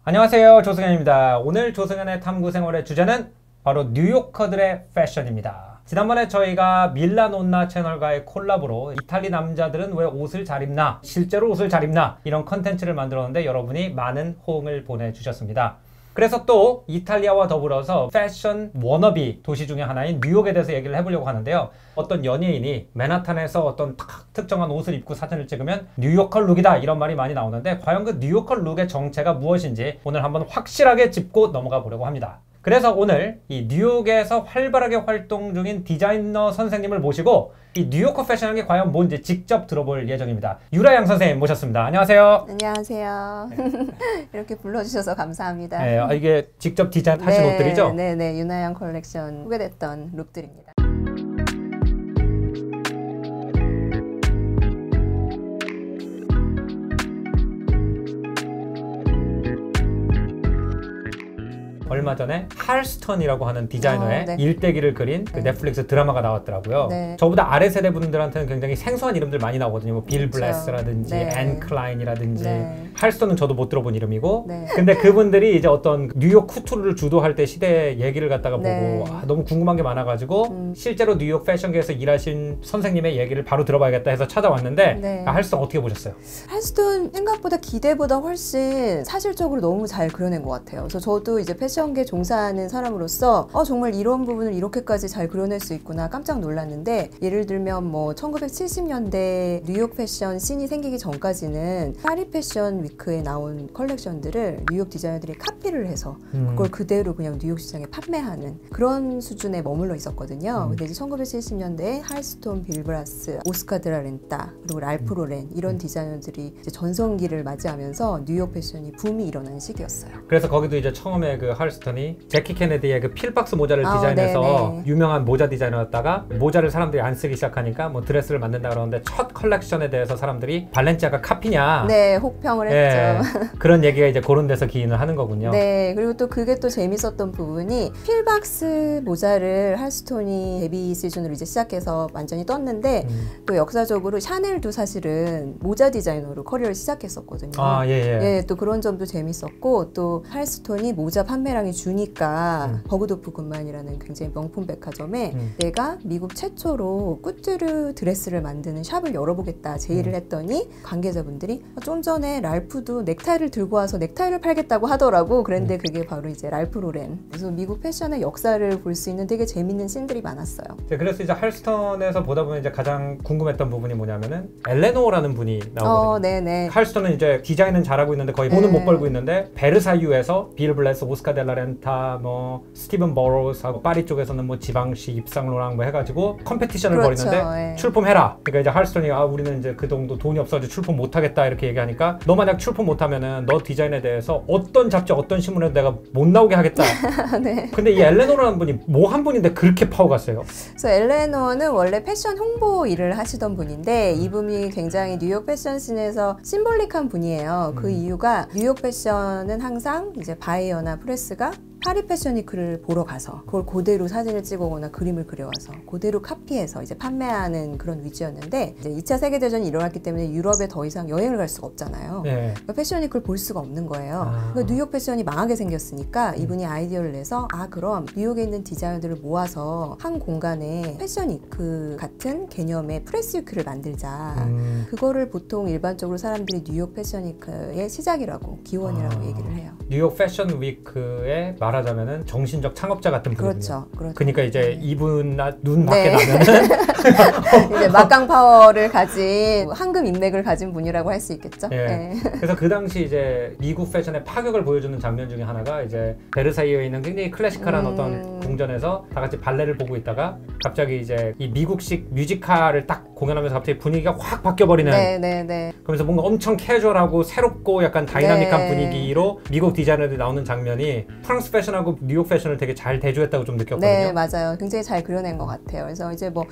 안녕하세요, 조승현입니다. 오늘 조승현의 탐구생활의 주제는 바로 뉴요커들의 패션입니다. 지난번에 저희가 밀라논나 채널과의 콜라보로 이탈리 남자들은 왜 옷을 잘 입나, 실제로 옷을 잘 입나 이런 컨텐츠를 만들었는데 여러분이 많은 호응을 보내주셨습니다. 그래서 또 이탈리아와 더불어서 패션 워너비 도시 중에 하나인 뉴욕에 대해서 얘기를 해보려고 하는데요. 어떤 연예인이 맨하탄에서 어떤 특정한 옷을 입고 사진을 찍으면 뉴요커 룩이다 이런 말이 많이 나오는데 과연 그 뉴요커 룩의 정체가 무엇인지 오늘 한번 확실하게 짚고 넘어가 보려고 합니다. 그래서 오늘 이 뉴욕에서 활발하게 활동 중인 디자이너 선생님을 모시고 이 뉴요커 패션이 과연 뭔지 직접 들어볼 예정입니다. 유라양 선생님 모셨습니다. 안녕하세요. 안녕하세요. 이렇게 불러주셔서 감사합니다. 네, 이게 직접 디자인하신 옷들이죠? 네네, 유나양 컬렉션 소개됐던 룩들입니다. 얼마 전에 할스턴이라고 하는 디자이너의 일대기를 그린 그 넷플릭스 드라마가 나왔더라고요. 저보다 아래 세대 분들한테는 굉장히 생소한 이름들 많이 나오거든요. 뭐 빌 블레스라든지 앤 클라인이라든지 할스턴은 저도 못 들어본 이름이고 근데 그분들이 이제 어떤 뉴욕 쿠투를 주도할 때 시대 얘기를 갖다가 보고 너무 궁금한 게 많아가지고 실제로 뉴욕 패션계에서 일하신 선생님의 얘기를 바로 들어봐야겠다 해서 찾아왔는데 할스턴 어떻게 보셨어요? 할스턴 생각보다 기대보다 훨씬 사실적으로 너무 잘 그려낸 것 같아요. 그래서 저도 이제 패션계 종사하는 사람으로서 정말 이런 부분을 이렇게까지 잘 그려낼 수 있구나 깜짝 놀랐는데, 예를 들면 뭐 1970년대 뉴욕 패션 씬이 생기기 전까지는 파리 패션 위크에 나온 컬렉션들을 뉴욕 디자이너들이 카피를 해서 그걸 그대로 그냥 뉴욕 시장에 판매하는 그런 수준에 머물러 있었거든요. 근데 이제 1970년대에 할스톤, 빌브라스, 오스카 드라 렌타, 그리고 랄프 로렌 이런 디자이너들이 이제 전성기를 맞이하면서 뉴욕 패션이 붐이 일어난 시기였어요. 그래서 거기도 이제 처음에 그 할스턴이 제키 케네디의 그 필박스 모자를 디자인해서 유명한 모자 디자이너였다가 모자를 사람들이 안 쓰기 시작하니까 뭐 드레스를 만든다 그러는데 첫 컬렉션에 대해서 사람들이 발렌시아가 카피냐 혹평을 했죠. 그런 얘기가 이제 그런 데서 기인을 하는 거군요. 그리고 또 그게 또 재밌었던 부분이 필박스 모자를 할스톤이 데뷔 시즌으로 이제 시작해서 완전히 떴는데 또 역사적으로 샤넬도 사실은 모자 디자이너로 커리어를 시작했었거든요. 또 그런 점도 재밌었고, 또 할스톤이 모자 판매량이 주니까 버그도프 굿만이라는 굉장히 명품 백화점에 내가 미국 최초로 꾸트르 드레스를 만드는 샵을 열어보겠다 제의를 했더니 관계자분들이 좀 전에 랄프도 넥타이를 들고 와서 넥타이를 팔겠다고 하더라고. 그런데 그게 바로 이제 랄프 로렌. 그래서 미국 패션의 역사를 볼 수 있는 되게 재밌는 씬들이 많았어요. 그래서 이제 할스턴에서 보다 보면 이제 가장 궁금했던 부분이 뭐냐면은 엘레노어라는 분이 나오거든요. 할스턴은 이제 디자인은 잘하고 있는데 거의 돈은 못 벌고 있는데 베르사유에서 빌 블레스, 오스카 델라 렌타, 뭐 스티븐 버로스하고 파리 쪽에서는 뭐 지방시, 입상로랑 뭐 해가지고 컴페티션을 벌이는데 출품해라. 그러니까 이제 할스턴이 우리는 이제 그 정도 돈이 없어가지고 출품 못하겠다 이렇게 얘기하니까 너 만약 출품 못하면은 너 디자인에 대해서 어떤 잡지 어떤 신문에도 내가 못 나오게 하겠다. 근데 이 엘레노라는 분이 뭐 한 분인데 그렇게 파워가 세요? 그래서 엘레노는 원래 패션 홍보 일을 하시던 분인데 이분이 굉장히 뉴욕 패션 씬에서 심볼릭한 분이에요. 그 이유가 뉴욕 패션은 항상 이제 바이어나 프레스가 파리 패션 위크를 보러 가서 그걸 그대로 사진을 찍어오거나 그림을 그려와서 그대로 카피해서 이제 판매하는 그런 위치였는데, 이제 2차 세계대전이 일어났기 때문에 유럽에 더 이상 여행을 갈 수가 없잖아요. 그러니까 패션 위크를 볼 수가 없는 거예요. 그러니까 뉴욕 패션이 망하게 생겼으니까 이분이 아이디어를 내서 그럼 뉴욕에 있는 디자이너들을 모아서 한 공간에 패션 위크 같은 개념의 프레스 위크를 만들자. 그거를 보통 일반적으로 사람들이 뉴욕 패션 위크의 시작이라고, 기원이라고 얘기를 해요. 뉴욕 패션 위크의 말하자면은 정신적 창업자 같은 분이죠. 그렇죠. 그러니까 이제 이분 눈 밖에 나면은 이제 막강 파워를 가진 황금 인맥을 가진 분이라고 할 수 있겠죠. 그래서 그 당시 이제 미국 패션의 파격을 보여주는 장면 중에 하나가 이제 베르사유에 있는 굉장히 클래시컬한 어떤 궁전에서 다 같이 발레를 보고 있다가 갑자기 이제 이 미국식 뮤지컬을 딱 공연하면서 갑자기 분위기가 확 바뀌어버리는. 그러면서 뭔가 엄청 캐주얼하고 새롭고 약간 다이나믹한 분위기로 미국 디자이너들이 나오는 장면이 프랑스 패션하고 뉴욕 패션을 되게 잘 대조했다고 좀 느꼈거든요. 맞아요. 굉장히 잘 그려낸 것 같아요. 그래서 이제 뭐 파리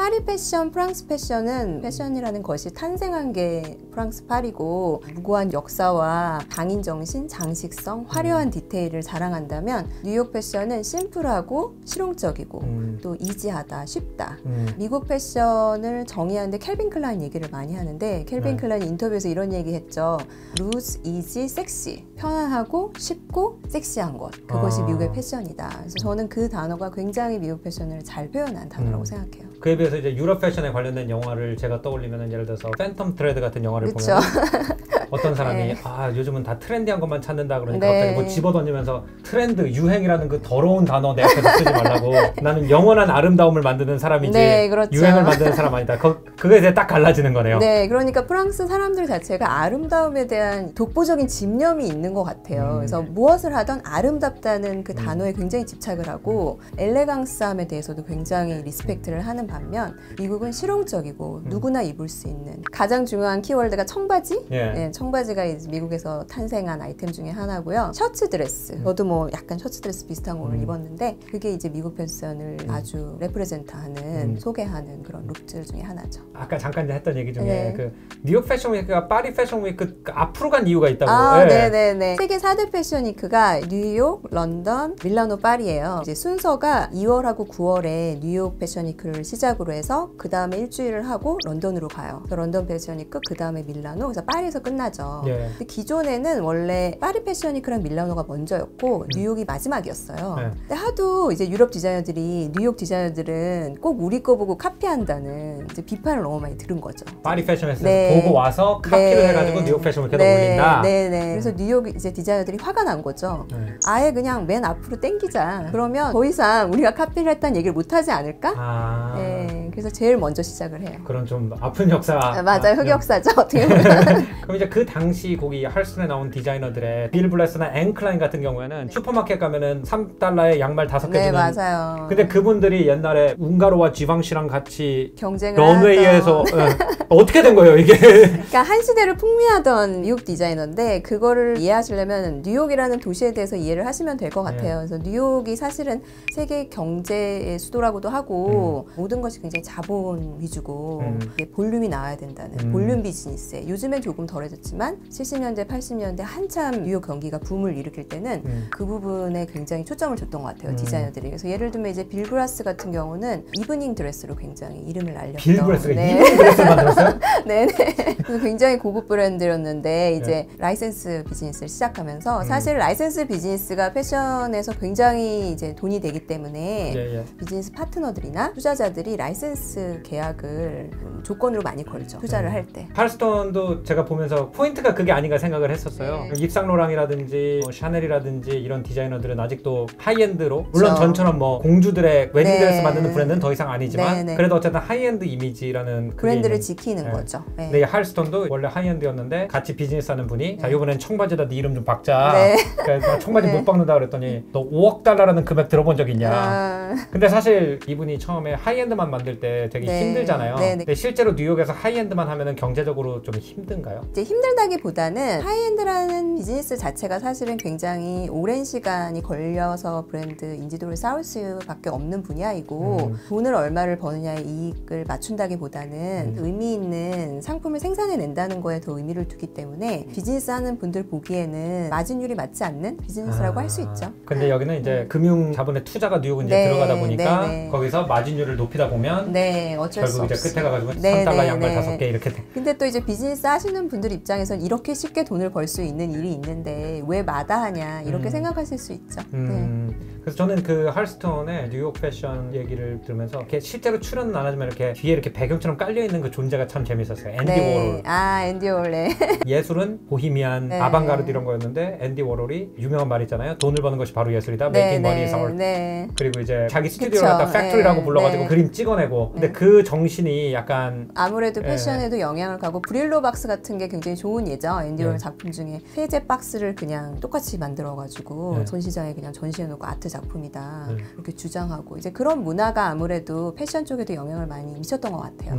파리 패션, 프랑스 패션은 패션이라는 것이 탄생한 게 프랑스 파리고 무고한 역사와 강인 정신, 장식성, 화려한 디테일을 자랑한다면 뉴욕 패션은 심플하고 실용적이고 또 이지하다, 쉽다. 미국 패션을 정의하는데 캘빈 클라인 얘기를 많이 하는데 캘빈 클라인 인터뷰에서 이런 얘기 했죠. 루스, 이지, 섹시. 편안하고 쉽고 섹시한 것. 그것이 미국의 패션이다. 그래서 저는 그 단어가 굉장히 미국 패션을 잘 표현한 단어라고 생각해요. 그에 비해서 이제 유럽 패션에 관련된 영화를 제가 떠올리면 예를 들어서 팬텀 트레드 같은 영화를 그쵸? 보면 어떤 사람이 아 요즘은 다 트렌디한 것만 찾는다 그러니까 네. 갑자기 뭐 집어던지면서 트렌드, 유행이라는 그 더러운 단어 내 앞에서 쓰지 말라고 나는 영원한 아름다움을 만드는 사람이지 네, 그렇죠. 유행을 만드는 사람 아니다. 그게 이제 딱 갈라지는 거네요. 네, 그러니까 프랑스 사람들 자체가 아름다움에 대한 독보적인 집념이 있는 것 같아요. 그래서 무엇을 하던 아름답다는 그 단어에 굉장히 집착을 하고 엘레강스함에 대해서도 굉장히 리스펙트를 하는 반면 미국은 실용적이고 누구나 입을 수 있는 가장 중요한 키워드가 청바지. 예. 네, 청바지가 이제 미국에서 탄생한 아이템 중에 하나고요. 셔츠 드레스. 저도 뭐 약간 셔츠 드레스 비슷한 거를 입었는데 그게 이제 미국 패션을 아주 레프레젠트하는 소개하는 그런 룩들 중에 하나죠. 아까 잠깐 했던 얘기 중에 네. 그 뉴욕 패션 위크가 파리 패션 위크 앞으로 간 이유가 있다고. 아, 예. 네네네. 세계 4대 패션 위크가 뉴욕, 런던, 밀라노, 파리예요. 이제 순서가 2월하고 9월에 뉴욕 패션 위크를 시작으로 해서 그 다음에 일주일을 하고 런던으로 가요. 그래서 런던 패션 위크, 그 다음에 밀라노, 그래서 파리에서 끝나죠. 예. 근데 기존에는 원래 파리 패션 위크랑 밀라노가 먼저였고 뉴욕이 마지막이었어요. 네. 근데 하도 이제 유럽 디자이너들이 뉴욕 디자이너들은 꼭 우리 거 보고 카피한다는 이제 비판을 너무 많이 들은 거죠. 파리 패션에서 네. 보고 와서 카피를 해가지고 뉴욕 패션 위크에다 올린다. 네네. 그래서 뉴욕 이제 디자이너들이 화가 난 거죠. 네. 아예 그냥 맨 앞으로 땡기자. 그러면 더 이상 우리가 카피를 했다는 얘기를 못 하지 않을까? 아. 네. 그래서 제일 먼저 시작을 해요. 그런 좀 아픈 역사. 맞아요. 흑역사죠. 어떻게 보면. 그럼 이제 그 당시 거기 할슨에 나온 디자이너들의 빌 블레스나 앵클라인 같은 경우에는 슈퍼마켓 가면은 3달러에 양말 5개 네, 주는. 맞아요. 근데 그분들이 옛날에 웅가로와 지방시랑 같이 경쟁을 런웨이에서 어떻게 된 거예요 이게? 그러니까 한 시대를 풍미하던 미국 디자이너인데 그거를 이해하시려면 뉴욕이라는 도시에 대해서 이해를 하시면 될 것 같아요. 그래서 뉴욕이 사실은 세계 경제의 수도라고도 하고 모든 것이 굉장히 자본 위주고 이게 볼륨이 나와야 된다는 볼륨 비즈니스에 요즘엔 조금 덜해졌지만 70년대, 80년대 한참 뉴욕 경기가 붐을 일으킬 때는 그 부분에 굉장히 초점을 줬던 것 같아요. 디자이너들이. 그래서 예를 들면 이제 빌 그라스 같은 경우는 이브닝 드레스로 굉장히 이름을 알렸던. 빌 그라스가 네. 이브닝 드레스를 만들었어요? 네네. 그래서 굉장히 고급 브랜드였는데 이제 라이센스 비즈니스를 시작하면서 사실 라이센스 비즈니스가 패션에서 굉장히 이제 돈이 되기 때문에 예. 비즈니스 파트너들이나 투자자들이 라이센스 계약을 조건으로 많이 걸죠. 투자를 할 때. 할스톤도 제가 보면서 포인트가 그게 아닌가 생각을 했었어요. 네. 입상로랑이라든지 샤넬이라든지 이런 디자이너들은 아직도 하이엔드로 물론 그렇죠. 전처럼 뭐 공주들의 웨딩드레스 네. 만드는 브랜드는 더 이상 아니지만 네, 네. 그래도 어쨌든 하이엔드 이미지라는 그게 브랜드를 있는. 지키는 네. 거죠. 네. 근데 이 할스톤도 원래 하이엔드였는데 같이 비즈니스하는 분이 자 이번엔 청바지에다 네 이름 좀 박자. 네. 그러니까 나 청바지 네. 못 박는다 그랬더니 너 5억 달러라는 금액 들어본 적 있냐? 아, 근데 사실 이분이 처음에 하이엔드만 만들 때 되게 네. 힘들잖아요. 네, 네. 근데 실제로 뉴욕에서 하이엔드만 하면은 경제적으로 좀 힘든가요? 이제 힘들다기보다는 하이엔드라는 비즈니스 자체가 사실은 굉장히 오랜 시간이 걸려서 브랜드 인지도를 쌓을 수밖에 없는 분야이고 돈을 얼마를 버느냐의 이익을 맞춘다기보다는 의미 있는 상품을 생산해낸다는 거에 더 의미를 두기 때문에 비즈니스 하는 분들 보기에는 마진율이 맞지 않는 비즈니스라고 할 수 있죠. 근데 여기는 이제 금융 자본의 투자가 뉴욕은 이제 네, 들어가다 보니까 네, 네. 거기서 마진율을 높이다 보면 네, 어쩔 수 결국 이제 없이. 끝에 가가지고 네, 3달러 네, 양말 네. 5개 이렇게 돼. 근데 또 이제 비즈니스 하시는 분들 입장에선 이렇게 쉽게 돈을 벌 수 있는 일이 있는데 왜 마다하냐 이렇게 생각하실 수 있죠. 네. 그래서 저는 그 할스톤의 뉴욕 패션 얘기를 들으면서 이렇게 실제로 출연은 안 하지만 이렇게 뒤에 이렇게 배경처럼 깔려 있는 그 존재가 참 재밌었어요. 앤디 워홀. 아, 앤디 워홀. 네. 예술은 보히미안, 네. 아방가르드 이런 거였는데 앤디 워홀이 유명한 말 있잖아요. 돈을 버는 것이 바로 예술이다. Making money is art. 네. 그리고 이제 자기 스튜디오를 그쵸. 갖다 팩토리라고 네, 불러가지고 네. 그림 찍어내고 근데 네. 그 정신이 약간 아무래도 네. 패션에도 영향을 가고 브릴로 박스 같은 게 굉장히 좋은 예죠. 앤디 워홀 네. 작품 중에 세제 박스를 그냥 똑같이 만들어가지고 네. 전시장에 그냥 전시해놓고 아트 작품이다 그렇게 주장하고 이제 그런 문화가 아무래도 패션 쪽에도 영향을 많이 미쳤던 것 같아요.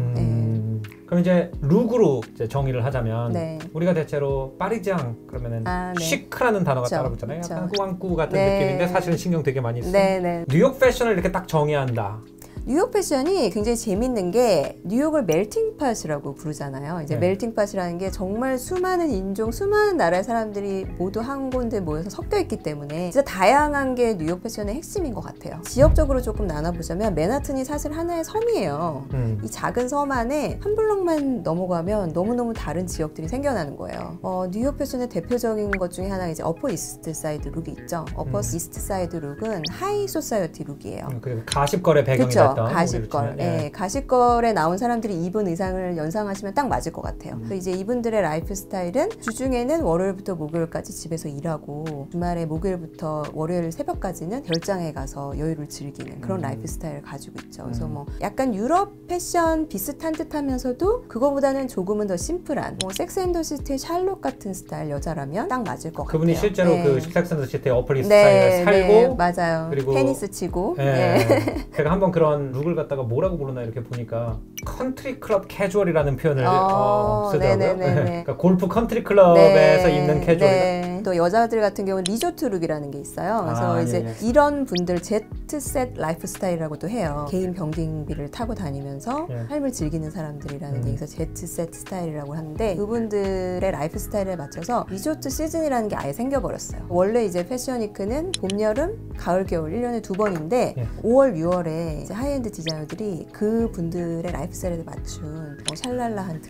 그럼 이제 룩으로 이제 정의를 하자면 네. 우리가 대체로 파리장 그러면은 아, 네. 시크라는 단어가 그쵸, 따라붙잖아요. 그쵸. 약간 꾸안꾸 같은 네. 느낌인데 사실은 신경 되게 많이 쓰. 네네. 뉴욕 패션을 이렇게 딱 정의한다. 뉴욕 패션이 굉장히 재밌는 게 뉴욕을 멜팅팟이라고 부르잖아요. 이제 네. 멜팅팟이라는 게 정말 수많은 인종, 수많은 나라의 사람들이 모두 한 군데 모여서 섞여 있기 때문에 진짜 다양한 게 뉴욕 패션의 핵심인 것 같아요. 지역적으로 조금 나눠보자면 맨하튼이 사실 하나의 섬이에요. 이 작은 섬 안에 한 블럭만 넘어가면 너무너무 다른 지역들이 생겨나는 거예요. 뉴욕 패션의 대표적인 것 중에 하나가 이제 어퍼 이스트 사이드 룩이 있죠. 어퍼 이스트 사이드 룩은 하이 소사이어티 룩이에요. 그리고 가십걸의 배경이 그쵸, 됐던 가십걸. 예, 가십걸에 나온 사람들이 입은 의상을 연상하시면 딱 맞을 것 같아요. 그래서 이제 이분들의 라이프 스타일은 주중에는 월요일부터 목요일까지 집에서 일하고 주말에 목요일부터 월요일 새벽까지는 별장에 가서 여유를 즐기는 그런 라이프 스타일을 가지고 있죠. 그래서 뭐 약간 유럽 패션 비슷한 듯하면서도 그거보다는 조금은 더 심플한 뭐 섹스 앤 더 시티의 샬롯 같은 스타일 여자라면 딱 맞을 것 같아요. 그분이 실제로 네. 그 섹스 앤 더 시티의 어플리스트 네, 살고 네, 맞아요. 그리고 테니스 치고 네. 제가 한번 그런 룩을 갖다가 뭐라고 부르나 이렇게 보니까 컨트리 클럽 캐주얼이라는 표현을 쓰더라고요. 네네네네. 그러니까 골프 컨트리 클럽에서 입는 캐주얼이다. 네. 또 여자들 같은 경우는 리조트 룩이라는 게 있어요. 그래서 이제 이런 분들 제트셋 라이프 스타일이라고도 해요. 개인 변경비를 타고 다니면서 삶을 즐기는 사람들이라는 게 있어서 제트셋 스타일이라고 하는데 그분들의 라이프 스타일에 맞춰서 리조트 시즌이라는 게 아예 생겨버렸어요. 원래 이제 패션위크는 봄, 여름, 가을, 겨울 1년에 2번인데 5월, 6월에 이제 하이엔드 디자이너들이 그분들의 라이프 스타일에 맞춘 뭐 샬랄라한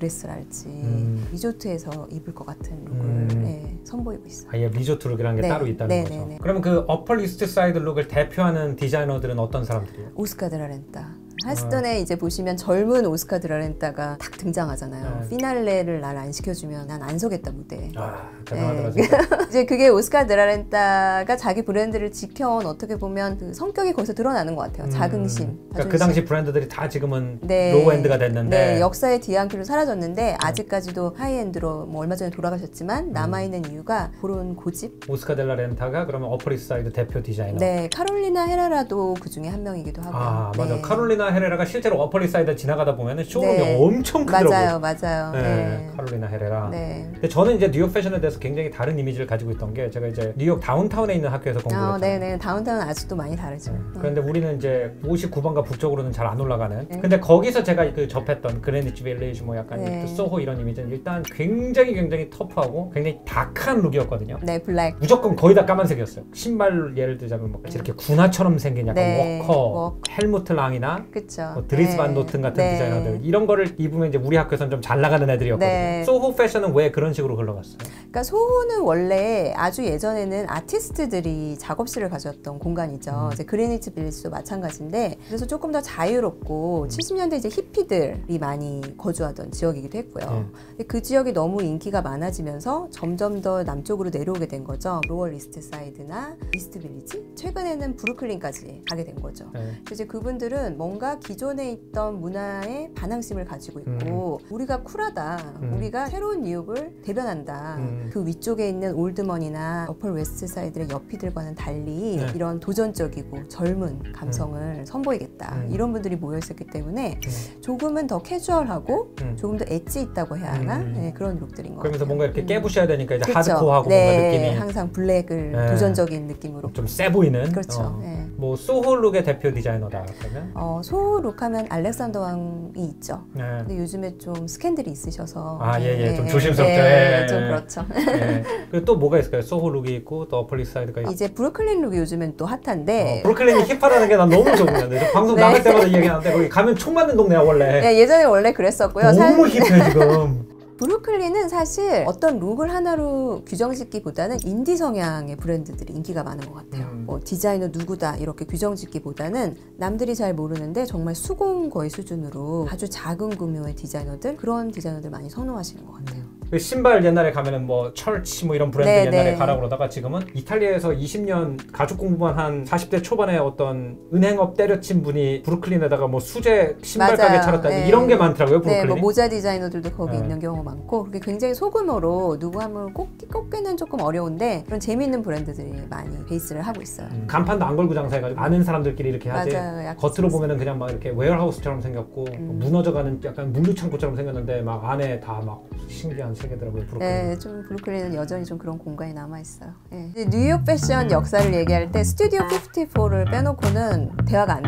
드레스랄지 리조트에서 입을 것 같은 룩을 선보이고 있어요. 아예 리조트 룩이라는 게 네. 따로 있다는 네, 거죠. 네, 네. 그러면 그 어퍼 이스트 사이드 룩을 대표하는 디자이너들은 어떤 사람들이에요? 오스카 드라렌타. 하스턴에 이제 보시면 젊은 오스카 드라렌타가 딱 등장하잖아요. 피날레를 날 안 시켜주면 난 안 서겠다 무대에. 대단하더라. 이제 그게 오스카 드라렌타가 자기 브랜드를 지켜온 어떻게 보면 그 성격이 거기서 드러나는 것 같아요. 자긍심. 그러니까 그 당시 브랜드들이 다 지금은 네. 로우엔드가 됐는데 네, 역사의 뒤안길로 사라졌는데 아직까지도 하이엔드로 뭐 얼마 전에 돌아가셨지만 남아있는 이유가 그런 고집. 오스카 델라 렌타가 그러면 어퍼 이스트 사이드 대표 디자이너. 네, 카롤리나 헤라라도 그 중에 한 명이기도 하고요. 아 맞아. 네. 카롤리나 헤레라가 실제로 어퍼 이스트 사이드 지나가다 보면은 쇼룸이 네. 엄청 크더라고요. 맞아요. 네, 네. 카롤리나 헤레라. 네. 근데 저는 이제 뉴욕 패션에 대해서 굉장히 다른 이미지를 가지고 있던 게 제가 이제 뉴욕 다운타운에 있는 학교에서 공부를 했잖아요. 네네. 다운타운은 아직도 많이 다르죠. 그런데 우리는 이제 59번가 북쪽으로는 잘 안 올라가는. 근데 거기서 제가 그 접했던 그레니치 빌리지 뭐 약간 네. 소호 이런 이미지는 일단 굉장히 터프하고 굉장히 다크한 룩이었거든요. 네, 블랙. 무조건 거의 다 까만색이었어요. 신발 예를 들자면 뭐 이렇게 군화처럼 생긴 약간 네. 워커, 헬무트 랑이나 그쵸. 뭐 드리스 네. 반 노튼 같은 네. 디자이너들 이런 거를 입으면 이제 우리 학교에서는 좀 잘 나가는 애들이었거든요. 네. 소호 패션은 왜 그런 식으로 흘러갔어요? 그러니까 소호는 원래 아주 예전에는 아티스트들이 작업실을 가졌던 공간이죠. 이제 그리니치 빌리지도 마찬가지인데 그래서 조금 더 자유롭고 70년대 이제 히피들이 많이 거주하던 지역이기도 했고요. 근데 그 지역이 너무 인기가 많아지면서 점점 더 남쪽으로 내려오게 된 거죠. 로월 이스트 사이드나 이스트 빌리지, 최근에는 브루클린까지 가게 된 거죠. 그래서 이제 그분들은 뭔가 기존에 있던 문화에 반항심을 가지고 있고 우리가 쿨하다, 우리가 새로운 뉴욕을 대변한다. 그 위쪽에 있는 올드먼이나 어퍼 웨스트 사이드의 옆이들과는 달리 이런 도전적이고 젊은 감성을 선보이겠다. 이런 분들이 모여 있었기 때문에 조금은 더 캐주얼하고 조금 더 엣지 있다고 해야 하나? 네, 그런 룩들인 것 그러면서 같아요. 뭔가 이렇게 깨부셔야 되니까 이제 그쵸. 하드코어하고 네, 뭔가 느낌이 항상 블랙을 네. 도전적인 느낌으로. 좀 세 보이는. 그렇죠. 네. 뭐 소호 룩의 대표 디자이너다 그러면? 소호 룩하면 알렉산더 왕이 있죠. 네. 근데 요즘에 좀 스캔들이 있으셔서 좀 조심스럽죠. 좀 그렇죠. 그리고 또 뭐가 있을까요? 소호 룩이 있고 또 어퍼 이스트 사이드가 있고. 이제 브루클린 룩이 요즘엔 또 핫한데 브루클린이 힙하다는 게 난 너무 좋은데 저 방송 네. 나갈 때마다 얘기하는데 거기 가면 총 맞는 동네야 원래. 네, 예전에 원래 그랬었고요. 너무 힙해 지금. 브루클린은 사실 어떤 룩을 하나로 규정짓기보다는 인디 성향의 브랜드들이 인기가 많은 것 같아요. 뭐 디자이너 누구다 이렇게 규정짓기보다는 남들이 잘 모르는데 정말 수공 거의 수준으로 아주 작은 규모의 디자이너들, 그런 디자이너들 많이 선호하시는 것 같아요. 그 신발 옛날에 가면은 뭐 철치 뭐 이런 브랜드 네, 옛날에 네. 가라 그러다가 지금은 이탈리아에서 20년 가죽 공부만 한 40대 초반에 어떤 은행업 때려친 분이 브루클린에다가 뭐 수제 신발 가게 맞아요. 차렸다 네. 이런 게 많더라고요. 네, 브루클린이. 뭐 모자 디자이너들도 거기 네. 있는 경우가 많고 그게 굉장히 소규모로 누구 하면 꼽기는 조금 어려운데 그런 재미있는 브랜드들이 많이 베이스를 하고 있어요. 간판도 안 걸고 장사해가지고 아는 사람들끼리 이렇게 하지. 맞아요. 약간 겉으로 보면은 그냥 막 이렇게 웨어하우스처럼 생겼고 무너져가는 약간 물류창고처럼 생겼는데 막 안에 다 막 신기한 세계더라고요. 브루클린. 네, 좀 브루클린은 여전히 좀 그런 공간이 남아 있어요. 네. 뉴욕 패션 역사를 얘기할 때 스튜디오 54를 빼놓고는 대화가 안 되는 거예요.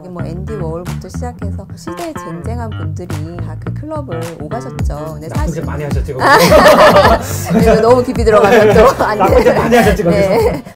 뭐 앤디 워홀부터 시작해서 시대에 쟁쟁한 분들이 다 그 클럽을 오가셨죠. 근데 나쁜 짓 사실 많이 하셨지. 너무 깊이 들어가면 또 안 나쁜 짓 돼. 많이 하셨지 거기서. 네.